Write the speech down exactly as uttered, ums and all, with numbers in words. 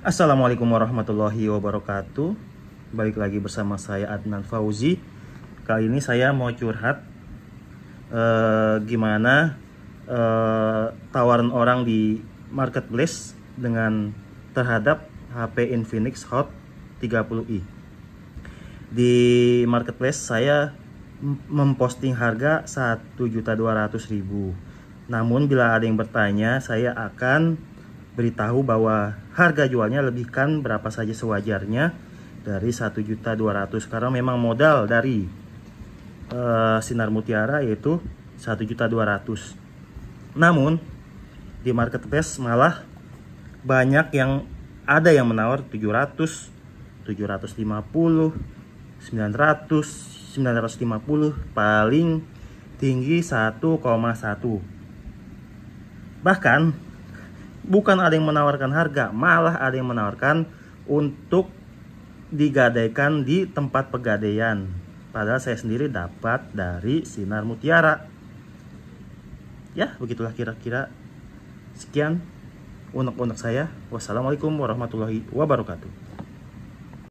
Assalamualaikum warahmatullahi wabarakatuh. Balik lagi bersama saya Adnan Fauzi. Kali ini saya mau curhat eh, Gimana eh, tawaran orang di marketplace dengan terhadap H P Infinix Hot tiga puluh i. Di marketplace saya memposting harga satu juta dua ratus ribu. Namun bila ada yang bertanya, saya akan beritahu bahwa harga jualnya lebihkan berapa saja sewajarnya dari satu juta dua ratus ribu, karena memang modal dari uh, Sinar Mutiara yaitu satu juta dua ratus ribu. Namun di marketplace malah banyak yang ada yang menawar tujuh ratus, tujuh ratus lima puluh, sembilan ratus, sembilan ratus lima puluh, paling tinggi satu koma satu. Bahkan bukan ada yang menawarkan harga, malah ada yang menawarkan untuk digadaikan di tempat pegadaian. Padahal saya sendiri dapat dari Sinar Mutiara. Ya, begitulah kira-kira. Sekian unek-unek saya. Wassalamualaikum warahmatullahi wabarakatuh.